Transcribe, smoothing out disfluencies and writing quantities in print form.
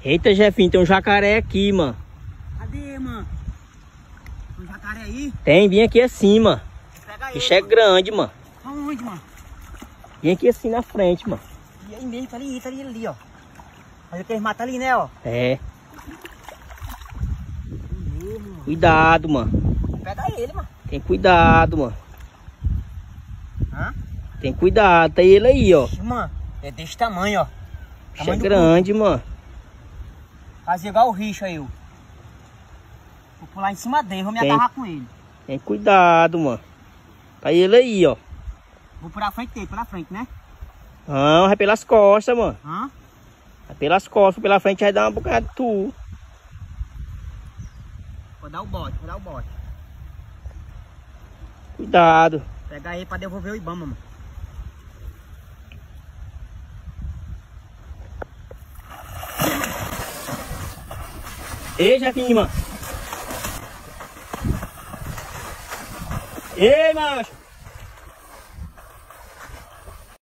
Eita, Jefinho, tem um jacaré aqui, mano. Cadê, mano? Tem um jacaré aí? Tem, vem aqui assim, mano. Pega ele, Bicho é grande, mano. Aonde, mano? Vem aqui assim na frente, mano. E aí mesmo, tá ali, ó. Olha que eles matam ali, né, ó. É. Cuidado, mano. Pega ele, mano. Tem cuidado, mano. Hã? Tem cuidado, tá ele aí, ó. Mano, é desse tamanho, ó. Bicho é grande, mano. Fazer igual o Richo aí, ó. Vou pular em cima dele, vou me agarrar com ele. Tem cuidado, mano. Tá ele aí, ó. Vou por a frente dele, pela frente, né? Não, vai pelas costas, mano. Hã? Vai pelas costas, pela frente vai dar uma bocada de tu. Vou dar o bote, Cuidado. Pegar ele pra devolver o Ibama, mano. Ei, Jefinho, mano. Ei, macho.